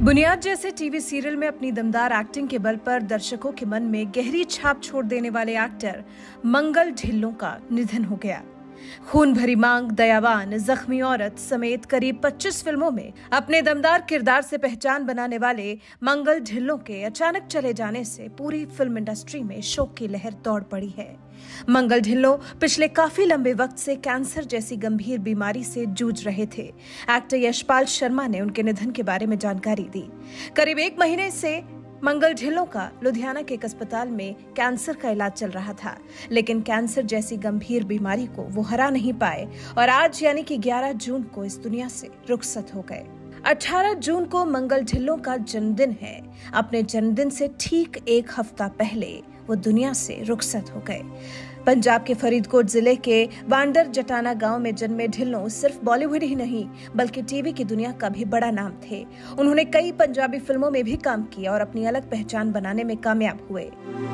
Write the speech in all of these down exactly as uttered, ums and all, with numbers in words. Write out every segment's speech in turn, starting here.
बुनियाद जैसे TV serial में अपनी दमदार एक्टिंग के बल पर दर्शकों के मन में गहरी छाप छोड़ देने वाले एक्टर मंगल ढिल्लों का निधन हो गया। खून भरी मांग, दयावान, जख्मी औरत समेत करीब पच्चीस फिल्मों में अपने दमदार किरदार से पहचान बनाने वाले मंगल ढिल्लों के अचानक चले जाने से पूरी फिल्म इंडस्ट्री में शोक की लहर दौड़ पड़ी है। मंगल ढिल्लों पिछले काफी लंबे वक्त से कैंसर जैसी गंभीर बीमारी से जूझ रहे थे। एक्टर यशपाल शर्मा ने उनके निधन के बारे में जानकारी दी। करीब एक महीने से मंगल ढिल्लों का लुधियाना के एक अस्पताल में कैंसर का इलाज चल रहा था, लेकिन कैंसर जैसी गंभीर बीमारी को वो हरा नहीं पाए और आज यानी कि ग्यारह जून को इस दुनिया से रुखसत हो गए। अठारह जून को मंगल ढिल्लों का जन्मदिन है। अपने जन्मदिन से ठीक एक हफ्ता पहले वो दुनिया से रुखसत हो गए। पंजाब के फरीदकोट जिले के वांडर जटाना गांव में जन्मे ढिल्लों सिर्फ बॉलीवुड ही नहीं बल्कि टीवी की दुनिया का भी बड़ा नाम थे। उन्होंने कई पंजाबी फिल्मों में भी काम किया और अपनी अलग पहचान बनाने में कामयाब हुए।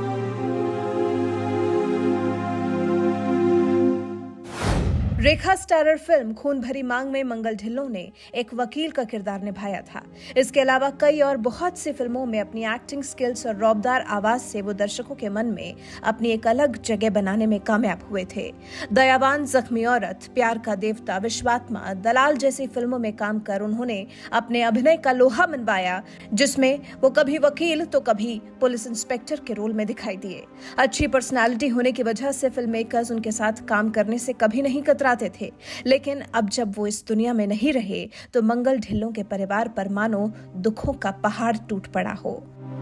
रेखा स्टारर फिल्म खून भरी मांग में मंगल ढिल्लों ने एक वकील का किरदार निभाया था। इसके अलावा कई और बहुत सी फिल्मों में अपनी एक्टिंग स्किल्स और रौबदार आवाज से वो दर्शकों के मन में अपनी एक अलग जगह बनाने में कामयाब हुए थे। दयावान, जख्मी औरत, प्यार का देवता, विश्वात्मा, दलाल जैसी फिल्मों में काम कर उन्होंने अपने अभिनय का लोहा मनवाया, जिसमें वो कभी वकील तो कभी पुलिस इंस्पेक्टर के रोल में दिखाई दिए। अच्छी पर्सनैलिटी होने की वजह से फिल्म मेकर्स उनके साथ काम करने से कभी नहीं कतरा थे, लेकिन अब जब वो इस दुनिया में नहीं रहे तो मंगल ढिल्लों के परिवार पर मानो दुखों का पहाड़ टूट पड़ा हो।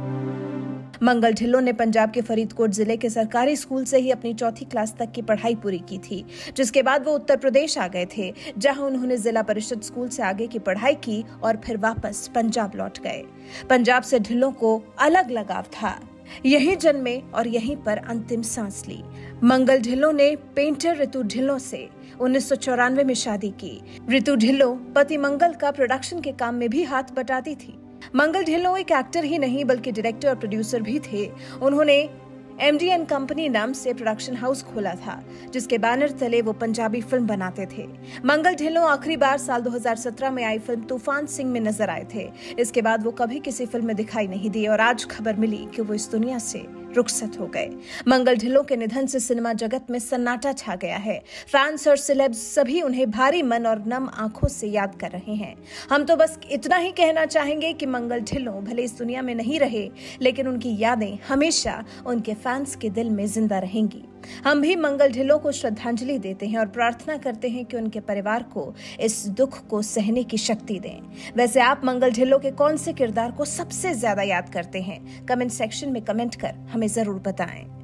मंगल ढिल्लों ने पंजाब के फरीदकोट जिले के सरकारी स्कूल से ही अपनी चौथी क्लास तक की पढ़ाई पूरी की थी, जिसके बाद वो उत्तर प्रदेश आ गए थे, जहां उन्होंने जिला परिषद स्कूल से आगे की पढ़ाई की और फिर वापस पंजाब लौट गए। पंजाब से ढिल्लों को अलग लगाव था। यहीं जन्मे और यहीं पर अंतिम सांस ली। मंगल ढिल्लों ने पेंटर रितु ढिल्लों से उन्नीस सौ चौरानवे में शादी की। रितु ढिल्लों पति मंगल का प्रोडक्शन के काम में भी हाथ बटाती थी। मंगल ढिल्लों एक एक्टर ही नहीं बल्कि डायरेक्टर और प्रोड्यूसर भी थे। उन्होंने एम डी एन कंपनी नाम से प्रोडक्शन हाउस खोला था, जिसके बैनर तले वो पंजाबी फिल्म बनाते थे। मंगल ढिल्लों आखिरी बार साल दो हज़ार सत्रह में आई फिल्म तूफान सिंह में नजर आए थे। इसके बाद वो कभी किसी फिल्म में दिखाई नहीं दिए और आज खबर मिली कि वो इस दुनिया से रुखसत हो गए। मंगल ढिल्लों के निधन से सिनेमा जगत में सन्नाटा छा गया है। फैंस और सेलेब्स सभी उन्हें भारी मन और नम आंखों से याद कर रहे हैं। हम तो बस इतना ही कहना चाहेंगे कि मंगल ढिल्लों भले इस दुनिया में नहीं रहे, लेकिन उनकी यादें हमेशा उनके फैंस के दिल में जिंदा रहेंगी। हम भी मंगल ढिल्लों को श्रद्धांजलि देते हैं और प्रार्थना करते हैं कि उनके परिवार को इस दुख को सहने की शक्ति दें। वैसे आप मंगल ढिल्लों के कौन से किरदार को सबसे ज्यादा याद करते हैं? कमेंट सेक्शन में कमेंट कर हमें जरूर बताएं।